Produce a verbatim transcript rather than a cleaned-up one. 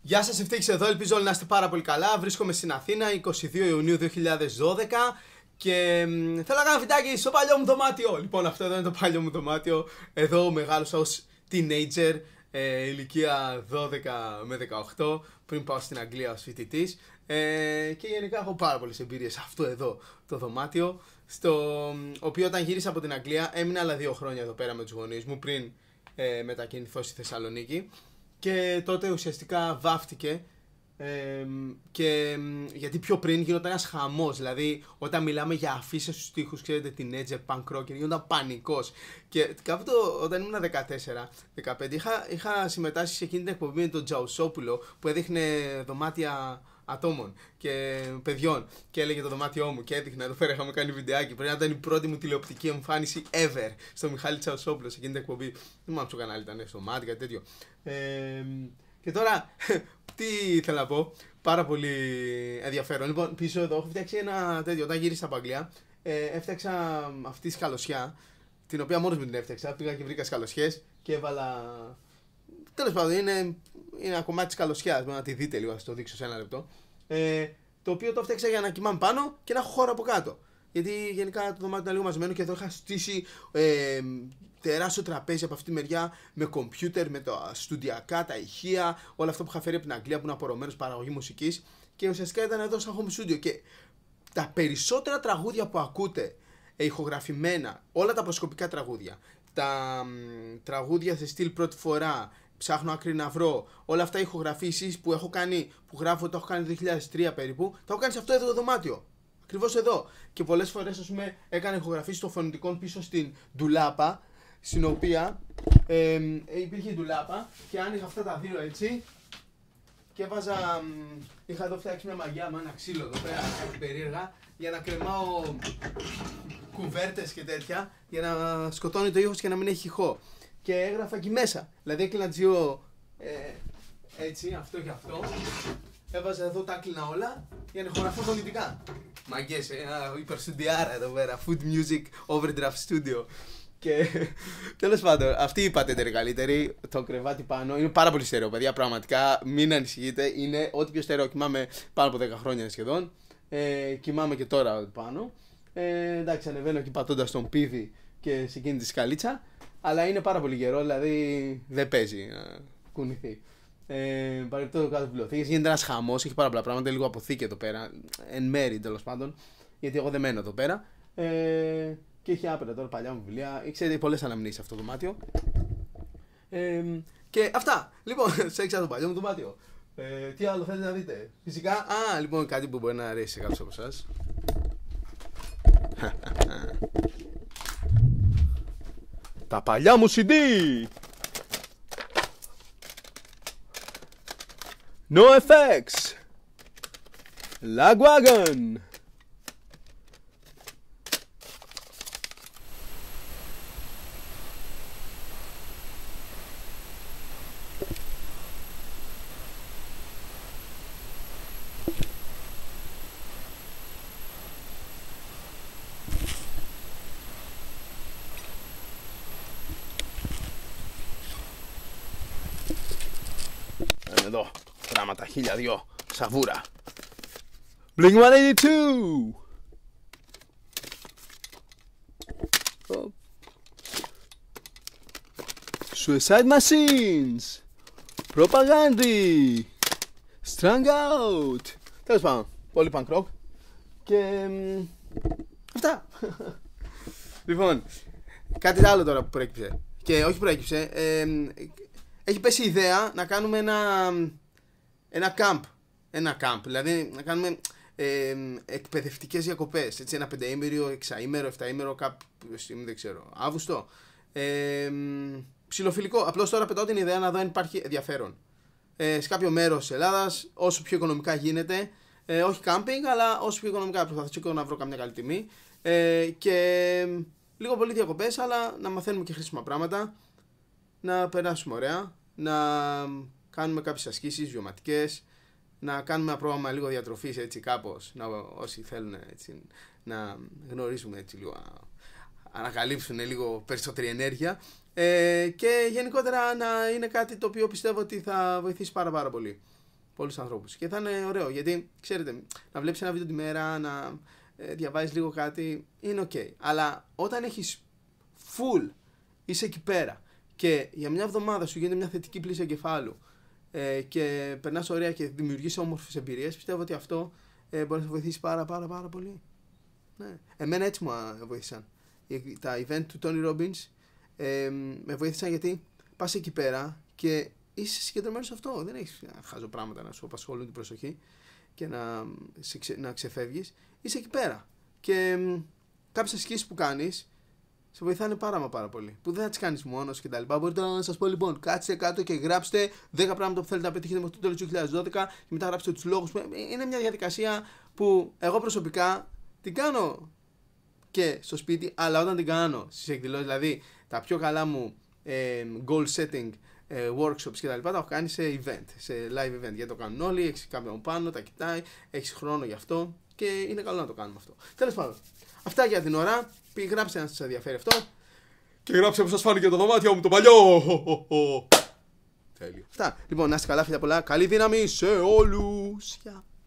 Γεια σας, Ευτύχης εδώ, ελπίζω όλοι να είστε πάρα πολύ καλά. Βρίσκομαι στην Αθήνα, εικοστή δεύτερη Ιουνίου δύο χιλιάδες δώδεκα και μ, θέλω να κάνω βιντεάκι στο παλιό μου δωμάτιο. Λοιπόν, αυτό εδώ είναι το παλιό μου δωμάτιο. Εδώ μεγάλωσα ως teenager, ε, ηλικία δώδεκα με δεκαοκτώ, πριν πάω στην Αγγλία ως φοιτητής. Ε, και γενικά έχω πάρα πολλές εμπειρίες σε αυτό εδώ το δωμάτιο, στο οποίο όταν γύρισα από την Αγγλία έμεινα άλλα δύο χρόνια εδώ πέρα με τους γονείς μου πριν ε, μετακινηθώ στη Θεσσαλονίκη. Και τότε ουσιαστικά βάφτηκε ε, και γιατί πιο πριν γινόταν ένας χαμός. Δηλαδή όταν μιλάμε για αφήσεις στους τοίχους, ξέρετε, την Edge, punk rock, και γινόταν πανικός. Και κάποτε όταν ήμουν δεκατέσσερα δεκαπέντε είχα, είχα συμμετάσχει σε εκείνη την εκπομπή με τον Τζαουσόπουλο που έδειχνε δωμάτια ατόμων και παιδιών και έλεγε το δωμάτιό μου και έδειχνα εδώ πέρα. Είχαμε κάνει βιντεάκι. Πρέπει να ήταν η πρώτη μου τηλεοπτική εμφάνιση ever στο Μιχάλη Τζαουσόπουλο σε εκείνη την εκπομπή. Δεν θυμάμαι ποιο κανάλι ήταν, στο Μάτι, κάτι τέτοιο. Ε, και τώρα, τι ήθελα να πω, πάρα πολύ ενδιαφέρον. Λοιπόν, πίσω εδώ έχω φτιάξει ένα τέτοιο. Όταν γύρισα από Αγγλία, ε, έφτιαξα αυτή τη σκαλωσιά, την οποία μόνος μου την έφτιαξα. Πήγα και βρήκα σκαλωσιές και έβαλα. Τέλος πάντων, είναι, είναι ένα κομμάτι της σκαλωσιάς. Να τη δείτε λίγο, θα το δείξω σε ένα λεπτό. Ε, το οποίο το έφτιαξα για να κοιμάμαι πάνω και να έχω χώρο από κάτω. Γιατί γενικά το δωμάτιο ήταν λίγο μαζεμένο και εδώ είχα στήσει ε, τεράστιο τραπέζι από αυτή τη μεριά με κομπιούτερ, με τα στουντιακά, τα ηχεία, όλα αυτά που είχα φέρει από την Αγγλία που είναι απορρομμένος παραγωγή μουσικής. Και ουσιαστικά ήταν εδώ σαν home studio. Και τα περισσότερα τραγούδια που ακούτε ε, ηχογραφημένα, όλα τα προσωπικά τραγούδια, τα μ, τραγούδια σε στυλ πρώτη φορά, ψάχνω άκρη να βρω, όλα αυτά οι ηχογραφήσεις που έχω κάνει, που γράφω, το έχω κάνει το δύο χιλιάδες τρία περίπου, τα έχω κάνει σε αυτό εδώ το δωμάτιο. Ακριβώς εδώ. Και πολλές φορές, ας πούμε, έκανα ηχογραφήσεις των φωνητικών πίσω στην ντουλάπα, στην οποία ε, ε, υπήρχε ντουλάπα και άνοιγα αυτά τα δύο έτσι και έβαζα. Μ, είχα εδώ φτιάξει μια μαγιά με ένα ξύλο εδώ πέρα, κάτι περίεργα, για να κρεμάω κουβέρτες και τέτοια, για να σκοτώνει το ήχος και να μην έχει ηχό. Και έγραφα εκεί μέσα. Δηλαδή έκλεινα δύο ε, έτσι, αυτό και αυτό. Έβαζα εδώ, τα έκλεινα όλα για να ηχογραφώ φωνητικά. Μαγκές, ένα υπερστουντιάρα εδώ πέρα. Food Music Overdraft Studio. Και τέλος πάντων, αυτή η πατέντα είναι καλύτερη. Το κρεβάτι πάνω είναι πάρα πολύ στερεό, παιδιά. Πραγματικά μην ανησυχείτε. Είναι ό,τι πιο στερεό. Κοιμάμαι πάνω από δέκα χρόνια σχεδόν. Ε, κοιμάμαι και τώρα πάνω. Ε, εντάξει, ανεβαίνω εκεί πατώντας τον πίδι και σε εκείνη τη σκαλίτσα. Αλλά είναι πάρα πολύ γερό, δηλαδή δεν παίζει να κουνηθεί. Ε, Παρεπτώ κάτω βιβλιοθήκες, γίνεται ένας χαμός, έχει πάρα πολλά πράγματα, λίγο αποθήκη εδώ πέρα, εν μέρη τέλος πάντων, γιατί εγώ δεν μένω εδώ πέρα. Ε, και έχει άπειρα τώρα παλιά μου βιβλία, ξέρετε, πολλές αναμνήσεις αυτό το δωμάτιο. Ε, και αυτά, λοιπόν, σε έξω το παλιό μου δωμάτιο. Ε, τι άλλο θέλετε να δείτε? Φυσικά, α, λοιπόν, κάτι που μπορεί να αρέσει σε κάποιους από εσάς. Τα παλιά μου σι ντι! NoFX! Lagwagon! Εδώ, πράγματα χίλια δυο, σαβούρα. Blink εκατόν ογδόντα δύο! Oh. Suicide Machines! Propaganda! Strung Out! Τέλος πάντων, πολύ punk rock. Και μ, αυτά. Λοιπόν, κάτι άλλο τώρα που προέκυψε. Και όχι προέκυψε, ε, έχει πέσει η ιδέα να κάνουμε ένα, ένα camp, ένα camp, δηλαδή να κάνουμε ε, εκπαιδευτικές διακοπές, έτσι, ένα πενταήμερο, εξαήμερο, εφταήμερο, κάποιο, δεν ξέρω, Αύγουστο, ε, ψιλοφιλικό. Απλώς τώρα πετάω την ιδέα να δω αν υπάρχει ενδιαφέρον ε, σε κάποιο μέρος της Ελλάδας, όσο πιο οικονομικά γίνεται, ε, όχι camping, αλλά όσο πιο οικονομικά, προσπαθήσω να βρω καμιά καλή τιμή ε, και λίγο πολύ διακοπές, αλλά να μαθαίνουμε και χρήσιμα πράγματα, να περάσουμε ωραία, να κάνουμε κάποιες ασκήσεις βιωματικές, να κάνουμε ένα πρόγραμμα λίγο διατροφής, έτσι κάπως, να, όσοι θέλουν έτσι, να γνωρίζουμε έτσι λίγο, ανακαλύψουν λίγο περισσότερη ενέργεια ε, και γενικότερα να είναι κάτι το οποίο πιστεύω ότι θα βοηθήσει πάρα πάρα πολύ. πολλούς ανθρώπους. Και θα είναι ωραίο, γιατί ξέρετε, να βλέπεις ένα βίντεο τη μέρα, να ε, διαβάζεις λίγο κάτι, είναι ok. Αλλά όταν έχεις full, είσαι εκεί πέρα και για μια εβδομάδα σου γίνεται μια θετική πλήση εγκεφάλου ε, και περνάς ωραία και δημιουργείς όμορφες εμπειρίες, πιστεύω ότι αυτό ε, μπορεί να σε βοηθήσει πάρα πάρα πάρα πολύ. Ναι. Εμένα έτσι μου βοήθησαν. Τα event του Tony Robbins ε, με βοήθησαν γιατί πας εκεί πέρα και είσαι συγκεντρωμένος σε αυτό. Δεν έχεις χάζω πράγματα να σου απασχολούν την προσοχή και να, να ξεφεύγεις. Είσαι εκεί πέρα. Και κάποιες ασκήσεις που κάνεις σε βοηθάνε πάρα μα πάρα πολύ. Που δεν θα τις κάνεις μόνος και τα λοιπά. Μπορείτε να σας πω λοιπόν, κάτσετε κάτω και γράψτε δέκα πράγματα που θέλετε να πετύχετε μέχρι το τέλος του δύο χιλιάδες δώδεκα και μετά γράψτε τους λόγους. Είναι μια διαδικασία που εγώ προσωπικά την κάνω και στο σπίτι, αλλά όταν την κάνω στις εκδηλώσεις, δηλαδή τα πιο καλά μου ε, goal setting ε, workshops και τα λοιπά, τα έχω κάνει σε event, σε live event. Γιατί το κάνουν όλοι, έχεις κάποιον πάνω, τα κοιτάει, έχεις χρόνο γι' αυτό και είναι καλό να το κάνουμε αυτό. Τέλος πάντων, αυτά για την ώρα. Πήγε, γράψτε αν σας ενδιαφέρει αυτό. Και γράψτε πως σας φάνηκε το δωμάτιο μου το παλιό. Τέλειο. Αυτά. Λοιπόν, να είστε καλά, φίλια πολλά. Καλή δύναμη σε όλους. Yeah.